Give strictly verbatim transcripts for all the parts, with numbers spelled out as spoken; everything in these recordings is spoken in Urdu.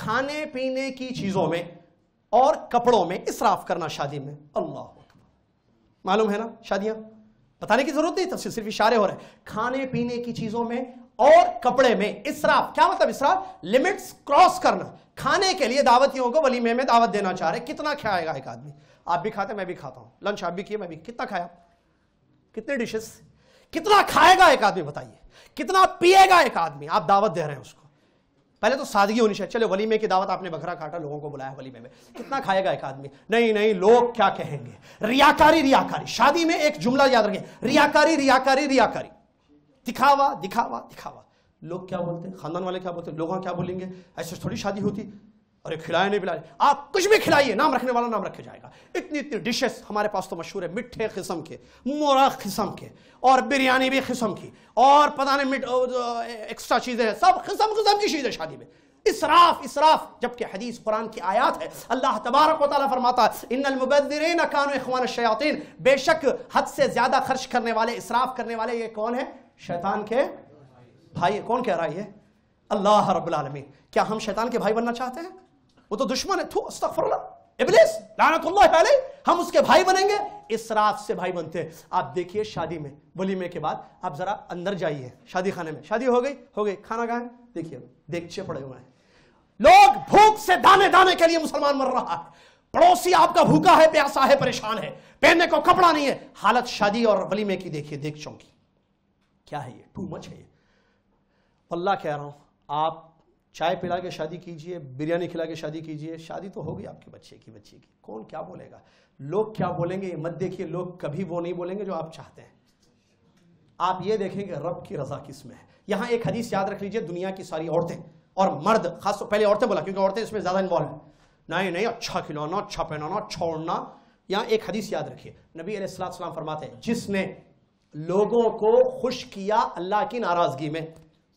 کھانے پینے کی چیزوں میں اور کپڑوں میں اسراف کرنا شادی میں، اللہ اکبر، معلوم ہے نا شادیاں بتانے کی ضرورت نہیں، تفصیل صرف اشارے ہو رہے ہیں. کھانے پینے کی چیزوں میں اور کپڑے میں اسراف. کیا مطلب اسراف؟ لمٹس کراس کرنا. کھانے کے لیے دعوتیوں کو ولیمے میں دعوت دینا چاہ رہے، کتنا کھائے گا ایک آدمی؟ آپ بھی کھاتے میں بھی کھاتا ہوں، لنچ آپ بھی کیے میں بھی، کتنا کھایا؟ کتنے ڈشز؟ کتنا کھائے گا ایک آدمی بتائیے؟ کتنا پیے گا ایک آدمی؟ آپ دعوت دے رہے ہیں اس کو. پہلے تو سادگی ہونی چاہیے. چلے ولیمے کی دعوت، آپ نے بکرا کاٹا، لوگوں کو بلایا ولیمے میں، کتنا کھائے گا ایک آدمی؟ نہیں نہیں، لوگ کیا کہیں گے؟ ریاکاری ریاکاری. شادی میں ایک جملہ یاد رکھیں، ریاکاری ریاکاری ریاکاری، دکھاوا دکھاوا دکھاوا. لوگ کیا بولتے ہیں، خاندان والے کیا بولتے ہیں، لوگ کیا بولیں گے؟ ایسے تھوڑی شادی ہوتی. ارے کھلائے نہیں پلائے، آپ کچھ بھی کھلائیے، نام رکھنے والا نام رکھا جائے گا. اتنی اتنی ڈشز ہمارے پاس تو مشہور ہے، مٹھے قسم کے، مورا قسم کے، اور بریانی بھی قسم کی، اور پتہ نہیں ایکسٹرا چیزیں، سب قسم قسم کی چیزیں شادی میں. اسراف اسراف. جبکہ حدیث قرآن کی آیات ہے، اللہ تبارک و تعالیٰ فرماتا ہے ان المبذرین کانوا اخوان الشیاطین، بے شک حد سے زیادہ خرچ کرنے والے، اسراف کرنے والے، یہ کون ہے؟ شیطان کے بھائی. کون کہہ رہا ہے یہ؟ اللہ رب العالمین. کیا ہم شیطان کے بھائی بننا چاہتے ہیں؟ وہ تو دشمن ہے. تھو استغفر اللہ، ابلیس لعنت اللہ علیہ. ہم اس کے بھائی بنیں گے؟ اسراف سے بھائی بنتے ہیں. آپ دیکھیے شادی میں ولیمے کے بعد آپ ذرا اندر جائیے شادی خانے میں، شادی ہو گئی ہو گئی کھانا کھائیں، دیکھیے دیگچے پڑے ہوئے ہیں، لوگ بھوک سے دانے دانے کے لیے مسلمان مر رہا ہے، پڑوسی آپ کا بھوکا ہے، پیاسا ہے، پریشان ہے، پہننے کو کپڑا نہیں ہے. حالت شادی اور ولیمے کی دیکھیے، دیگچوں کی. کیا ہے یہ؟ ٹو مچ ہے یہ. اللہ کہہ رہا ہوں، آپ چائے پلا کے شادی کیجئے، بریانی کھلا کے شادی کیجئے، شادی تو ہوگی آپ کے بچے کی بچے کی. کون کیا بولے گا، لوگ کیا بولیں گے یہ مت دیکھیے. لوگ کبھی وہ نہیں بولیں گے جو آپ چاہتے ہیں. آپ یہ دیکھیں کہ رب کی رضا کس میں ہے. یہاں ایک حدیث یاد رکھ لیجئے، دنیا کی ساری عورتیں اور مرد، خاص طور پہلے عورتیں بولا کیونکہ عورتیں اس میں زیادہ انوالو ہیں. نہیں نہیں، اچھا کھلانا، اچھا پہنانا، چھوڑنا. یہاں ایک حدیث یاد رکھیے، نبی علیہ السلام فرماتے ہیں جس نے لوگوں کو خوش کیا اللہ کی ناراضگی میں،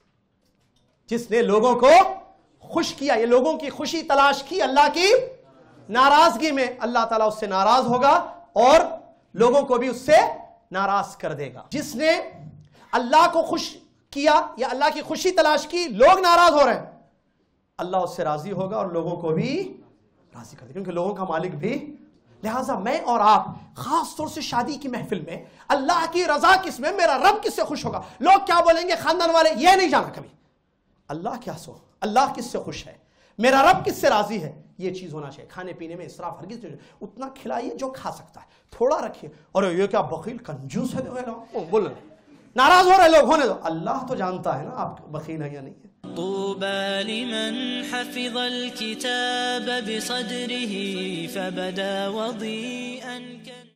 جس نے لوگوں کو خوش کیا، یہ لوگوں کی خوشی تلاش کی اللہ کی ناراضگی میں، اللہ تعالیٰ اس سے ناراض ہوگا اور لوگوں کو بھی اس سے ناراض کر دے گا. جس نے اللہ کو خوش کیا یا اللہ کی خوشی تلاش کی، لوگ ناراض ہو رہے ہیں، اللہ اس سے راضی ہوگا اور لوگوں کو بھی راضی کر دے گا، کیونکہ لوگوں کا مالک بھی. لہٰذا میں اور آپ خاص طور سے شادی کی محفل میں اللہ کی رضا کس میں، میرا رب کس سے خوش ہوگا، لوگ کیا بولیں گے، خاندان والے، یہ نہیں جانا کبھی. اللہ کیا سو، اللہ کس سے خوش ہے، میرا رب کس سے راضی ہے، یہ چیز ہونا چاہیے. کھانے پینے میں اسراف ہرگز نہیں. اتنا کھلائیے جو کھا سکتا ہے، تھوڑا رکھیے. اور یہ کیا بخیل کنجوس ہے، بول ناراض ہو رہے لوگ، ہونے دو. اللہ تو جانتا ہے نا آپ بخیل ہیں یا نہیں ہے. طوبى لمن حفظ الكتاب بصدره فبدا وضيئا